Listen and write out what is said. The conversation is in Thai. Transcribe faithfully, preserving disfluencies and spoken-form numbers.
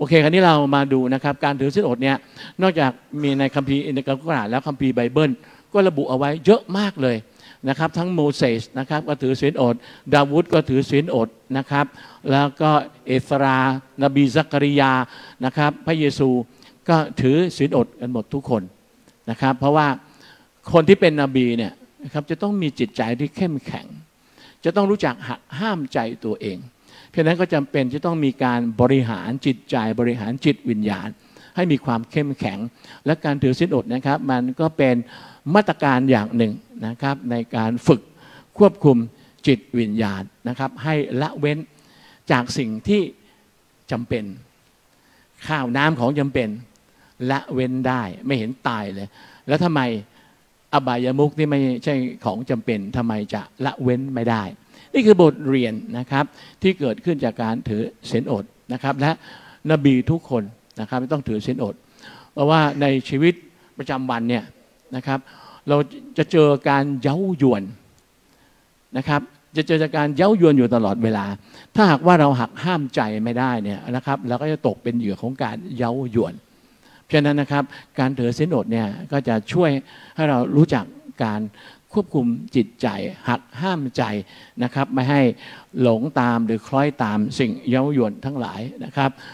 โอเคคราวนี้เรามาดูนะครับการถือศีลอดเนี่ยนอกจากมีในคัมภีร์อินเดียกัลกุรอานแล้วคัมภีร์ไบเบิลก็ระบุเอาไว้เยอะมากเลยนะครับทั้งโมเสสนะครับก็ถือศีลอดดาวูดก็ถือศีลอดนะครับแล้วก็เอฟรานบีซักริยานะครับพระเยซูก็ถือศีลอดกันหมดทุกคนนะครับเพราะว่าคนที่เป็นนบีเนี่ยนะครับจะต้องมีจิตใจที่เข้มแข็งจะต้องรู้จักหักห้ามใจตัวเองเพราะนั้นก็จำเป็นจะต้องมีการบริหารจิตใจบริหารจิตวิญญาณให้มีความเข้มแข็งและการถือศีลอดนะครับมันก็เป็นมาตรการอย่างหนึ่งนะครับในการฝึกควบคุมจิตวิญญาณนะครับให้ละเว้นจากสิ่งที่จำเป็นข้าวน้ำของจำเป็นละเว้นได้ไม่เห็นตายเลยแล้วทำไมอบายมุขที่ไม่ใช่ของจำเป็นทำไมจะละเว้นไม่ได้นี่คือบทเรียนนะครับที่เกิดขึ้นจากการถือศีลอดนะครับและนบีทุกคนนะครับต้องถือศีลอดเพราะว่าในชีวิตประจำวันเนี่ยนะครับเราจะเจอการเย้ายวนนะครับจะเจอการเย้ายวนอยู่ตลอดเวลาถ้าหากว่าเราหักห้ามใจไม่ได้เนี่ยนะครับเราก็จะตกเป็นเหยื่อของการเย้ายวนเพราะนั้นนะครับการถือศีลอดเนี่ยก็จะช่วยให้เรารู้จักการควบคุมจิตใจหักห้ามใจนะครับไม่ให้หลงตามหรือคล้อยตามสิ่งเย้ายวนทั้งหลายนะครับ